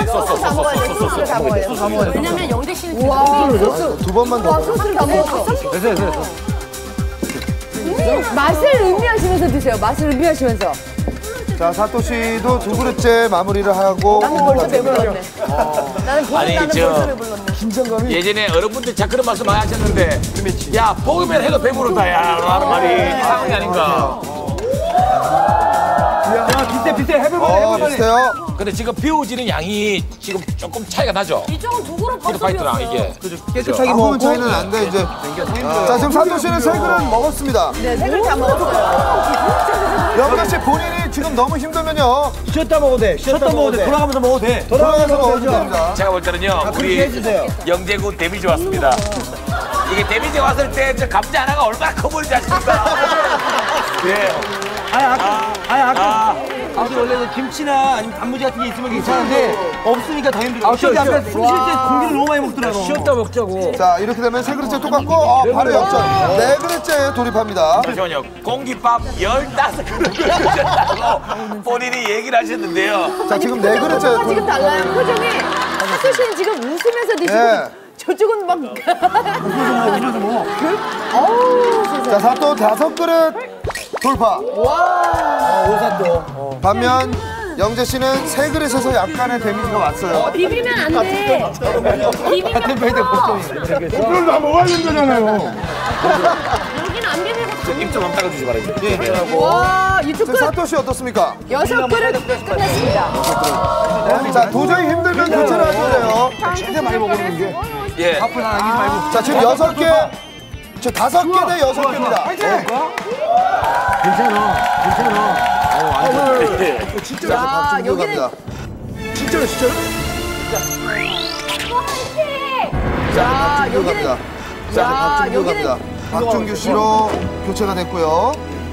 소스 다 먹어야 돼. 소스 다 먹어야 돼. 왜냐면 영재 씨는 두 번만 더. 소스를 다 먹었어. 됐어. 맛을 의미하시면서 드세요. 맛을 의미하시면서. 자, 사또 씨도 두 그릇째 마무리를 하고. 나는 벌써 배불렀네. 나는 벌써 배불렀네. 긴장감이. 예전에 어른분들 자 그런 말씀 많이 하셨는데 야 볶으면 해도 배부르다 야 하는 말이 이상한 게 아닌가. 야, 비슷해. 해볼만해. 비슷해요. 근데 지금 비워지는 양이 지금 조금 차이가 나죠? 이쪽은 두 그릇 푸드 벌써 파이트랑 비웠어요. 이게. 깨끗하게 아무런 차이는 안 돼, 이제. 자, 지금 사또 씨는 세 그릇 먹었습니다. 네, 세 그릇 다 먹었어요. 영재 씨 본인이 지금 너무 힘들면요. 쉬었다 먹어도 돼. 돌아가면서 먹어도 돼. 돌아가면서 먹어도 됩니다. 제가 볼 때는요 우리 해주세요. 영재군 데미지 왔습니다. 이게 데미지 왔을 때 저 감자 하나가 얼마나 커 보이지 않습니까? 예. 아니 원래 김치나 아니면 단무지 같은 게 있으면 괜찮은데 없으니까 더 힘들어. 쉬었다 아까 숨 쉴 때 공기를 너무 많이 먹더라고. 쉬었다 먹자고. 자, 이렇게 되면 세 그릇째 똑같고, 바로 역전. 네 그릇째 돌입합니다. 잠시만요. 공깃밥 15그릇 드셨다고 본인이 얘기를 하셨는데요. 자, 지금 네 그릇째 지금 돌입. 달라요. 표정이. 사또 씨는 지금 웃으면서 드시고 예. 저쪽은 막. 자, 사또 5그릇 돌파. 오사또. 반면 영재 씨는 세 그릇에서 약간의 데미지가 왔어요. 비비면 안 돼. 비비면 그걸 다 먹어야 된다잖아요. 여기는 안 비비고 입좀 한번 닦아주시 바랍니다. 와, 이쪽 자, 끝 사또 씨 어떻습니까? 6그릇 끝났습니다. 자, 도저히 힘들면 교체를 하셔야 돼요. 진짜 많이 먹는 게. 예. 밥을 하나 이기지 말고. 자, 지금 6개, 저 5개 대 6개입니다. 괜찮아. 진짜 박준규 갑니다. 진짜로. 자, 박준규 갑니다. 자, 박준규 갑니다. 박준규 씨로 교체가 됐고요.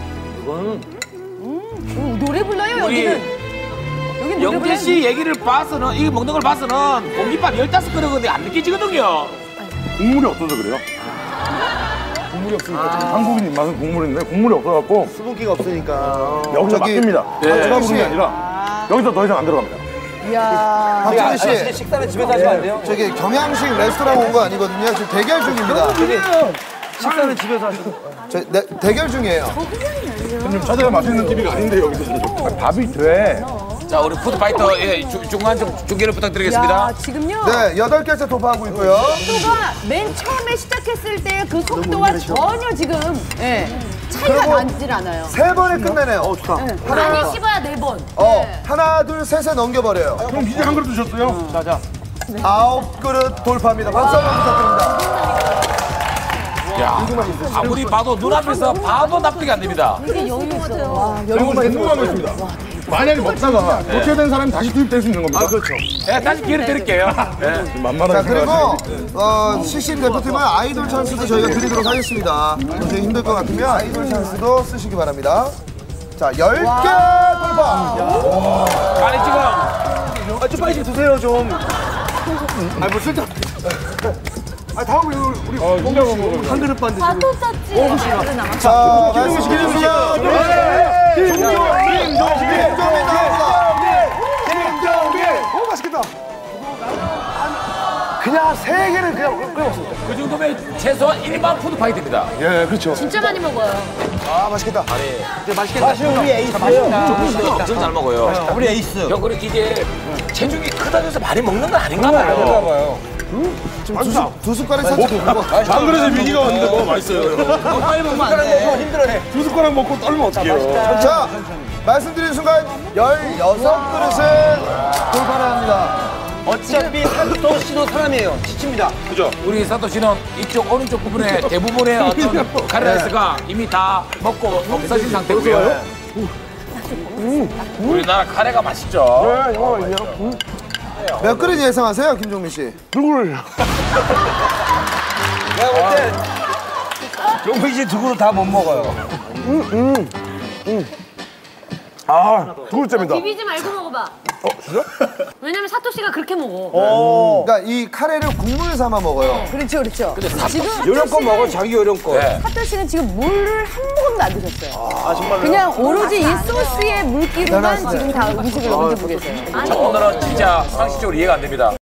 노래 불러요, 우리 여기는. 여긴 노래 영재 불러요. 씨 얘기를 봐서는 이거 먹는 걸 봐서는 공깃밥 15그릇인데 안 느껴지거든요. 국물이 없어서 그래요. 국물이 없으니까 지금 한국인 입맛은 국물인데 국물이 없어갖고 수분기가 없으니까. 여기서 저기- 막힙니다. 예. 제가 부른 게 아니라 여기서 더 이상 안 들어갑니다. 이야. 박준규 씨, 식사는 집에서 하시면 안 돼요? 저기 경양식 레스토랑 온 거 아니거든요. 지금 대결 중입니다. 식사는 집에서 하시고. 대결 중이에요. 형님 찾아야 맛있는 TV가 아닌데 여기서 밥이 돼. 자 우리 푸드파이터 예, 중간 좀 중계를 부탁드리겠습니다. 야, 지금요. 네, 8개째 돌파하고 있고요. 속도가 맨 처음에 시작했을 때 그 속도와 전혀 지금 차이가 그리고 나질 않아요. 3번에 끝내네요. 많이 씹어야 4번. 하나, 둘, 셋에 넘겨버려요. 그럼 이제 한 그릇 드셨어요? 자. 9그릇 돌파합니다. 박수 한번 부탁드립니다. 야, 아무리 봐도 눈앞에서 봐도 납득이 안 됩니다. 이게 여유 같아요. 그리고 궁금한 거 있습니다. 만약에 먹다가 교체된 사람이 다시 투입될 수 있는 겁니다. 그렇죠. 예, 다시 기회를 드릴게요. 예. 만만하게 자, 그리고 생각하시는데. CCN 대표팀은 아이돌 찬스도 저희가 드리도록 하겠습니다. 도저히 힘들 것 같으면 아이돌 찬스도 쓰시기 바랍니다. 자, 10개 돌파! 아니 지금 좀 빨리 좀 드세요, 좀. 뭐 쓸데없. 다음에 우리 한 그릇 반 드시고. 또 쌌지. 자, 말씀드리겠습니다. 김종민 나옵니다. 맛있겠다. 그냥 3개는 그냥 끊었습니다. 그 정도면 최소한 1만 푸드파이터입니다. 예, 그렇죠. 진짜 많이 먹어요. 아, 맛있겠다. 맛있겠다. 사실 우리 에이스예요. 엄청 잘 먹어요. 우리 에이스. 형 그리고 이게 체중이 크다고 해서 많이 먹는 건 아닌가 봐요. 지금 두 숟가락 살짝 먹고. 안 그래서 위기가 왔는데 너무 맛있어요. 빨리 먹으면 안 돼. 힘들어해. 두 숟가락 먹고 떨면 어떡해요. 자, 말씀드린 순간 16그릇을 돌파를 합니다. 어차피 사또 씨도 사람이에요. 지칩니다. 그죠? 우리 사토 씨는 이쪽 오른쪽 부분에 대부분의 어떤 카레라이스가 이미 다 먹고 없어진 상태고요. 우리나라 카레가 맛있죠. 몇 그릇 예상하세요, 김종민 씨? 누구를? 내가 볼 때 용필 씨 두 그릇 다 못 먹어요. 두 글자입니다. 비비지 말고 먹어봐. 진짜? 왜냐면 사토 씨가 그렇게 먹어. 그러니까 이 카레를 국물 삼아 먹어요. 그렇죠, 그렇죠. 지금 요령껏 먹어, 자기 요령껏. 사토 씨는 지금 물을 한 모금도 안 드셨어요. 정말요? 그냥 오로지 이 소스의 물기로만 지금 다 음식을 얹어보고 계세요. 오늘은 진짜 상식적으로 이해가 안 됩니다.